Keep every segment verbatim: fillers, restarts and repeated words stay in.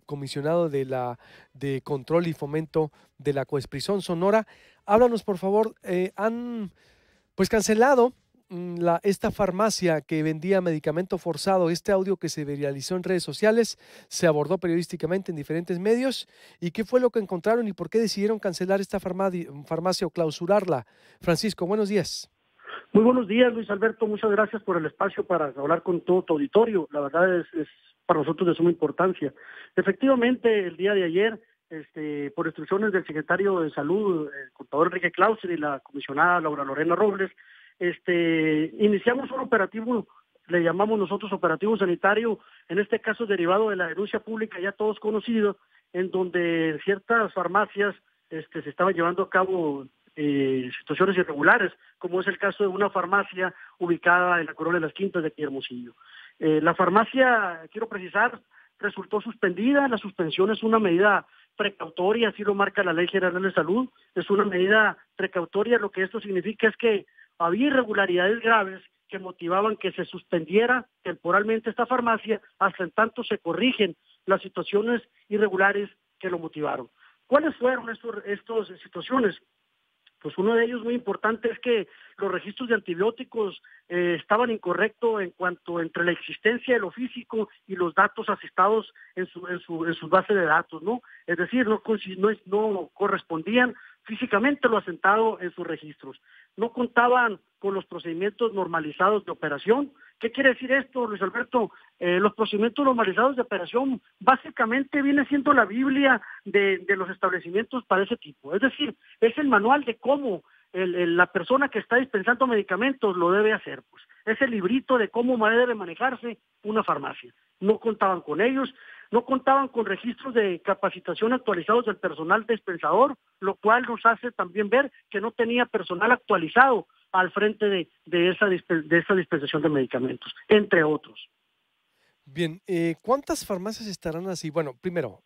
comisionado de la de control y fomento de la Coesprisón Sonora. Háblanos, por favor, eh, han pues cancelado mm, la, esta farmacia que vendía medicamento forzado. Este audio que se viralizó en redes sociales se abordó periodísticamente en diferentes medios. ¿Y qué fue lo que encontraron y por qué decidieron cancelar esta farmacia, farmacia o clausurarla? Francisco, buenos días. Muy buenos días, Luis Alberto. Muchas gracias por el espacio para hablar con todo tu auditorio. La verdad es, es para nosotros de suma importancia. Efectivamente, el día de ayer, este, por instrucciones del secretario de Salud, el contador Enrique Clauser, y la comisionada Laura Lorena Robles, este, iniciamos un operativo, le llamamos nosotros operativo sanitario, en este caso derivado de la denuncia pública ya todos conocidos, en donde ciertas farmacias este, se estaban llevando a cabo Eh, situaciones irregulares, como es el caso de una farmacia ubicada en la Corona de las Quintas de aquí de Hermosillo. Eh, la farmacia, quiero precisar, resultó suspendida. La suspensión es una medida precautoria, así lo marca la Ley General de Salud, es una medida precautoria. Lo que esto significa es que había irregularidades graves que motivaban que se suspendiera temporalmente esta farmacia hasta en tanto se corrigen las situaciones irregulares que lo motivaron. ¿Cuáles fueron estos, estas situaciones? Pues uno de ellos muy importante es que los registros de antibióticos eh, estaban incorrectos en cuanto entre la existencia de lo físico y los datos asestados en su en su en su base de datos, ¿no? Es decir, no no, no correspondían físicamente lo asentado en sus registros. No contaban con los procedimientos normalizados de operación. ¿Qué quiere decir esto, Luis Alberto? Eh, los procedimientos normalizados de operación básicamente viene siendo la Biblia de, de los establecimientos para ese tipo. Es decir, es el manual de cómo el, el, la persona que está dispensando medicamentos lo debe hacer. Pues es el librito de cómo debe manejarse una farmacia. No contaban con ellos, no contaban con registros de capacitación actualizados del personal dispensador, lo cual nos hace también ver que no tenía personal actualizado al frente de, de, esa, de esa dispensación de medicamentos, entre otros. Bien, eh, ¿cuántas farmacias estarán así? Bueno, primero,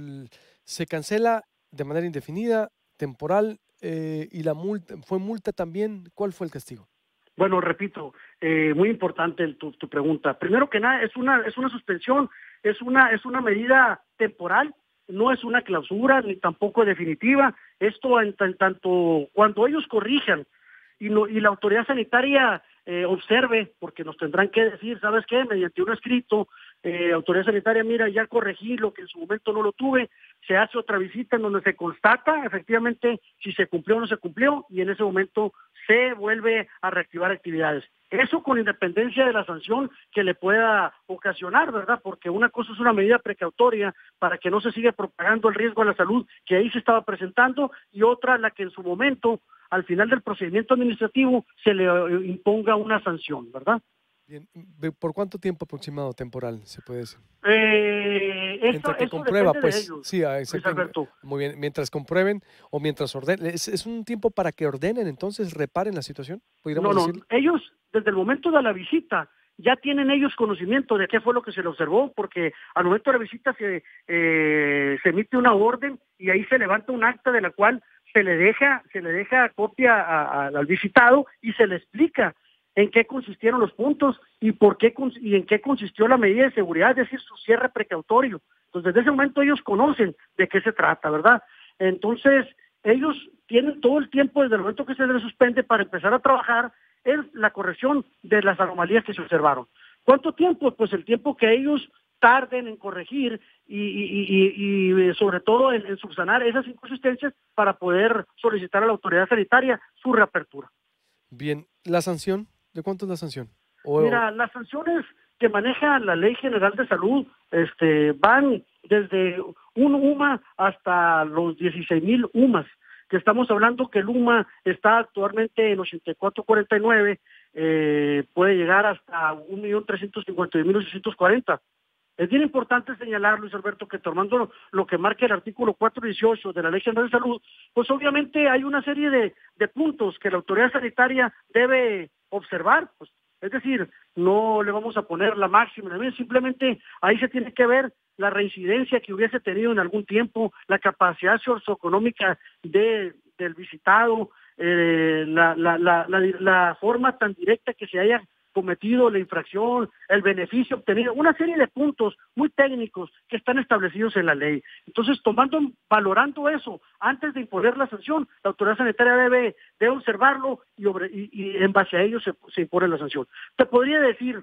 se cancela de manera indefinida, temporal, eh, y la multa, ¿fue multa también? ¿Cuál fue el castigo? Bueno, repito, eh, muy importante tu, tu pregunta. Primero que nada, es una es una suspensión, es una es una medida temporal, no es una clausura ni tampoco definitiva. Esto en, en tanto cuando ellos corrijan y, no, y la autoridad sanitaria eh, observe, porque nos tendrán que decir, ¿sabes qué? Mediante un escrito, eh, autoridad sanitaria, mira, ya corregí lo que en su momento no lo tuve, se hace otra visita en donde se constata efectivamente si se cumplió o no se cumplió, y en ese momento se vuelve a reactivar actividades. Eso con independencia de la sanción que le pueda ocasionar, ¿verdad? Porque una cosa es una medida precautoria para que no se siga propagando el riesgo a la salud que ahí se estaba presentando, y otra la que en su momento, al final del procedimiento administrativo, se le imponga una sanción, ¿verdad? Bien, ¿por cuánto tiempo aproximado temporal se puede decir? Eh, eso, Entre que eso comprueba, depende de pues, ellos, sí, Luis exacto, Alberto. muy bien, mientras comprueben o mientras ordenen, ¿es, es un tiempo para que ordenen, entonces reparen la situación? No, ¿Podríamos no, decirlo? ellos desde el momento de la visita ya tienen ellos conocimiento de qué fue lo que se le observó, porque al momento de la visita se, eh, se emite una orden y ahí se levanta un acta de la cual se le deja, se le deja copia a, a, al visitado y se le explica en qué consistieron los puntos y por qué y en qué consistió la medida de seguridad, es decir, su cierre precautorio. Entonces, desde ese momento ellos conocen de qué se trata, ¿verdad? Entonces, ellos tienen todo el tiempo desde el momento que se les suspende para empezar a trabajar en la corrección de las anomalías que se observaron. ¿Cuánto tiempo? Pues el tiempo que ellos tarden en corregir y, y, y, y sobre todo en, en subsanar esas inconsistencias para poder solicitar a la autoridad sanitaria su reapertura. Bien, ¿la sanción? ¿De cuánto es la sanción? O, Mira, las sanciones que maneja la Ley General de Salud este, van desde un U M A hasta los dieciséis mil U M As, que estamos hablando que el U M A está actualmente en ochenta y cuatro cuarenta y nueve, eh, puede llegar hasta un millón trescientos cincuenta y mil ochocientos cuarenta. Es bien importante señalar, Luis Alberto, que tomando lo que marca el artículo cuatrocientos dieciocho de la Ley General de Salud, pues obviamente hay una serie de, de puntos que la autoridad sanitaria debe observar, pues, es decir, no le vamos a poner la máxima, simplemente ahí se tiene que ver la reincidencia que hubiese tenido en algún tiempo, la capacidad socioeconómica de, del visitado, eh, la, la, la, la, la forma tan directa que se haya cometido la infracción, el beneficio obtenido, una serie de puntos muy técnicos que están establecidos en la ley. Entonces, tomando, valorando eso, antes de imponer la sanción, la autoridad sanitaria debe, debe observarlo y, obre, y, y en base a ello se, se impone la sanción. Te podría decir,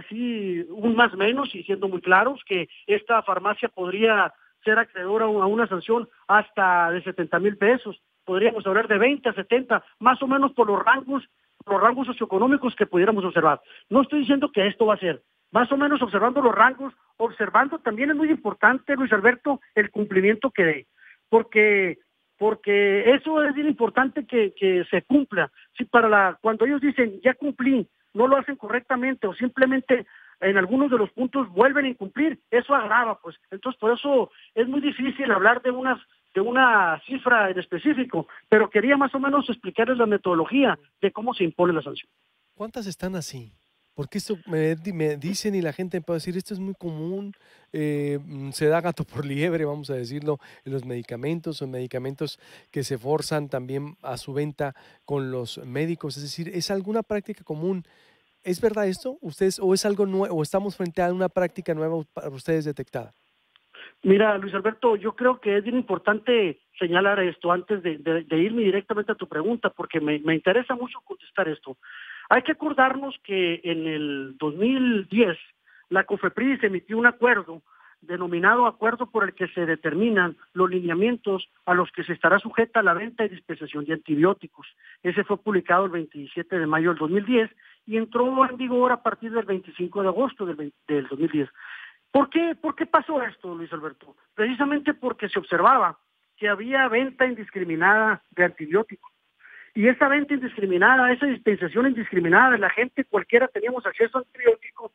así un más menos, y siendo muy claros, que esta farmacia podría ser acreedora a una sanción hasta de setenta mil pesos, podríamos hablar de veinte a setenta, más o menos por los rangos, los rangos socioeconómicos que pudiéramos observar. No estoy diciendo que esto va a ser, más o menos observando los rangos, observando también es muy importante, Luis Alberto, el cumplimiento que dé, porque porque eso es bien importante que, que se cumpla. Si para la, cuando ellos dicen ya cumplí, no lo hacen correctamente o simplemente en algunos de los puntos vuelven a incumplir, eso agrava, pues. Entonces, por eso es muy difícil hablar de unas de una cifra en específico, pero quería más o menos explicarles la metodología de cómo se impone la sanción. ¿Cuántas están así? Porque esto me, me dicen y la gente puede decir, esto es muy común, eh, se da gato por liebre, vamos a decirlo, en los medicamentos o medicamentos que se forzan también a su venta con los médicos. Es decir, ¿es alguna práctica común? ¿Es verdad esto? ¿Ustedes, o es algo nuevo, o estamos frente a una práctica nueva para ustedes detectada? Mira, Luis Alberto, yo creo que es bien importante señalar esto antes de, de, de irme directamente a tu pregunta, porque me, me interesa mucho contestar esto. Hay que acordarnos que en el dos mil diez la COFEPRIS emitió un acuerdo denominado acuerdo por el que se determinan los lineamientos a los que se estará sujeta la venta y dispensación de antibióticos. Ese fue publicado el veintisiete de mayo del dos mil diez y entró en vigor a partir del veinticinco de agosto del, del dos mil diez. ¿Por qué, ¿Por qué pasó esto, Luis Alberto? Precisamente porque se observaba que había venta indiscriminada de antibióticos. Y esa venta indiscriminada, esa dispensación indiscriminada de la gente, cualquiera teníamos acceso a antibióticos,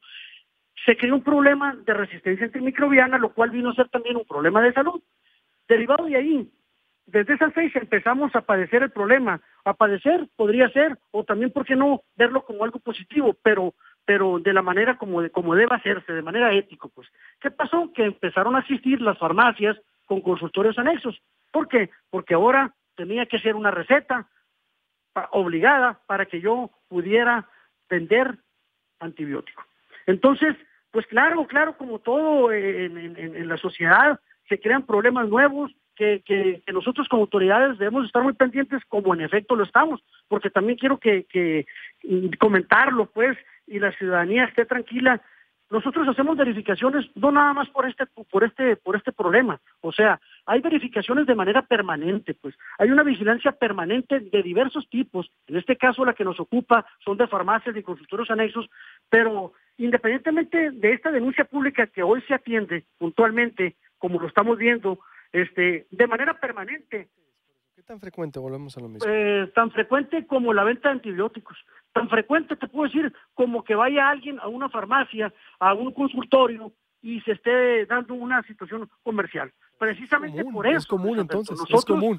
se creó un problema de resistencia antimicrobiana, lo cual vino a ser también un problema de salud. Derivado de ahí, desde esa fecha empezamos a padecer el problema. A padecer podría ser, o también, ¿por qué no?, verlo como algo positivo, pero pero de la manera como, de, como debe hacerse, de manera ética, pues. ¿Qué pasó? Que empezaron a asistir las farmacias con consultorios anexos. ¿Por qué? Porque ahora tenía que ser una receta pa, obligada para que yo pudiera vender antibiótico. Entonces, pues claro, claro, como todo en, en, en la sociedad, se crean problemas nuevos que, que, que nosotros como autoridades debemos estar muy pendientes, como en efecto lo estamos, porque también quiero que, que comentarlo, pues, y la ciudadanía esté tranquila. Nosotros hacemos verificaciones no nada más por este por este por este problema, o sea, hay verificaciones de manera permanente, pues hay una vigilancia permanente de diversos tipos. En este caso la que nos ocupa son de farmacias y consultorios anexos, pero independientemente de esta denuncia pública que hoy se atiende puntualmente, como lo estamos viendo, este, de manera permanente. ¿Qué tan frecuente? Volvemos a lo mismo. Eh, tan frecuente como la venta de antibióticos, tan frecuente te puedo decir como que vaya alguien a una farmacia, a un consultorio y se esté dando una situación comercial. Precisamente común, por eso. Es común entonces, nosotros, es común.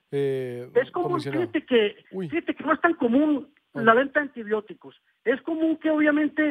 Eh, es común, fíjate que, fíjate que no es tan común ah. la venta de antibióticos. Es común que obviamente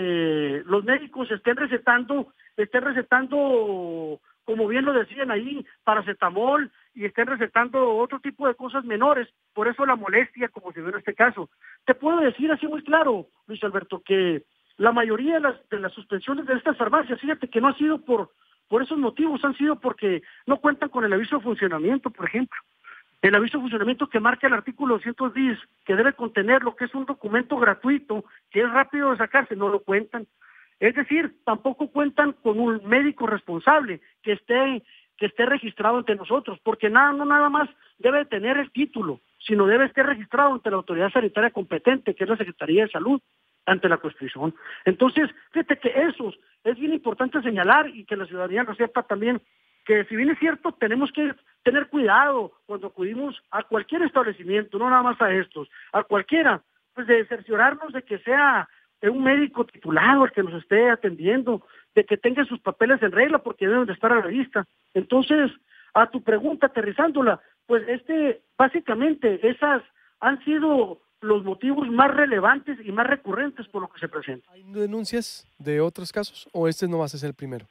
eh, los médicos estén recetando, estén recetando, como bien lo decían ahí, paracetamol, y estén recetando otro tipo de cosas menores, por eso la molestia, como se ve en este caso. Te puedo decir así muy claro, Luis Alberto, que la mayoría de las, de las suspensiones de estas farmacias, fíjate que no ha sido por, por esos motivos, han sido porque no cuentan con el aviso de funcionamiento, por ejemplo. El aviso de funcionamiento que marca el artículo doscientos diez, que debe contener lo que es un documento gratuito, que es rápido de sacarse, no lo cuentan. Es decir, tampoco cuentan con un médico responsable que esté que esté registrado ante nosotros, porque nada, no nada más debe tener el título, sino debe estar registrado ante la autoridad sanitaria competente, que es la Secretaría de Salud, ante la Constitución. Entonces, fíjate que eso es bien importante señalar y que la ciudadanía lo sepa también, que si bien es cierto, tenemos que tener cuidado cuando acudimos a cualquier establecimiento, no nada más a estos, a cualquiera, pues de cerciorarnos de que sea un médico titulado el que nos esté atendiendo, de que tenga sus papeles en regla porque deben de estar a la vista. Entonces, a tu pregunta, aterrizándola, pues este, básicamente esas han sido los motivos más relevantes y más recurrentes por lo que se presenta. ¿Hay denuncias de otros casos o este nomás es el primero?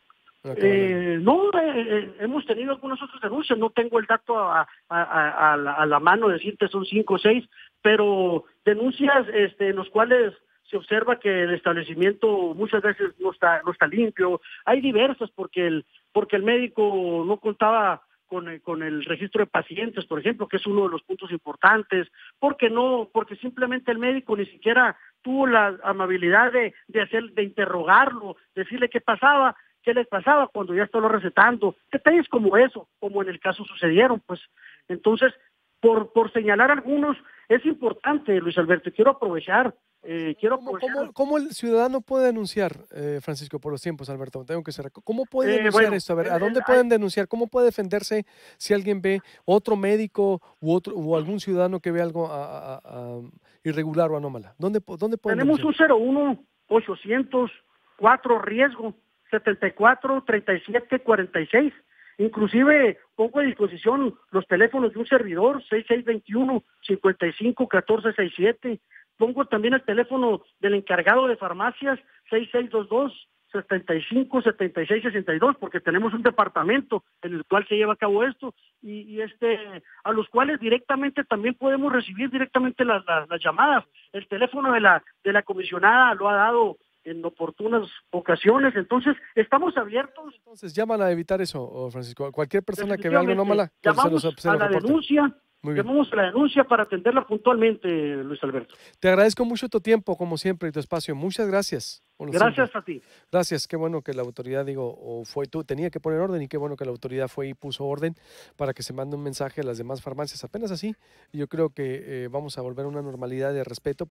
Eh, no, eh, eh, hemos tenido algunas otras denuncias, no tengo el dato a, a, a, a, la, a la mano, decirte son cinco o seis, pero denuncias este, en los cuales se observa que el establecimiento muchas veces no está, no está limpio. Hay diversas porque el, porque el médico no contaba con el, con el registro de pacientes, por ejemplo, que es uno de los puntos importantes, porque no, porque simplemente el médico ni siquiera tuvo la amabilidad de, de hacer, de interrogarlo, decirle qué pasaba, qué les pasaba cuando ya estaba recetando. Detalles como eso, como en el caso sucedieron, pues. Entonces, por, por señalar algunos, es importante, Luis Alberto, y quiero aprovechar, eh, quiero ¿Cómo, aprovechar. cómo, cómo el ciudadano puede denunciar, eh, Francisco, por los tiempos, Alberto? Tengo que cerrar. ¿Cómo puede Eh, denunciar bueno, esto? A ver, el, ¿a el, dónde pueden denunciar? ¿Cómo puede defenderse si alguien ve otro médico u otro o algún ciudadano que ve algo a- a- a- irregular o anómala? ¿Dónde, po- dónde pueden tenemos denunciar? un cero uno ochocientos cuatro riesgo setenta y cuatro treinta y siete cuarenta y seis. Inclusive pongo a disposición los teléfonos de un servidor seis seis dos uno cincuenta y cinco catorce sesenta y siete. Pongo también el teléfono del encargado de farmacias seis seis dos dos setenta y cinco setenta y seis sesenta y dos, porque tenemos un departamento en el cual se lleva a cabo esto y, y este a los cuales directamente también podemos recibir directamente las, las, las llamadas. El teléfono de la de la comisionada lo ha dado en oportunas ocasiones, entonces estamos abiertos. Entonces, llaman a evitar eso, oh, Francisco. Cualquier persona que vea algo Definitivamente, anómala, que se llamamos los, se a lo la reporten. denuncia, Muy bien. llamamos a la denuncia para atenderla puntualmente, Luis Alberto. Te agradezco mucho tu tiempo, como siempre, y tu espacio. Muchas gracias. Como siempre. Gracias a ti. Gracias, qué bueno que la autoridad, digo, o fue tú, tenía que poner orden y qué bueno que la autoridad fue y puso orden para que se mande un mensaje a las demás farmacias. Apenas así, y yo creo que eh, vamos a volver a una normalidad de respeto.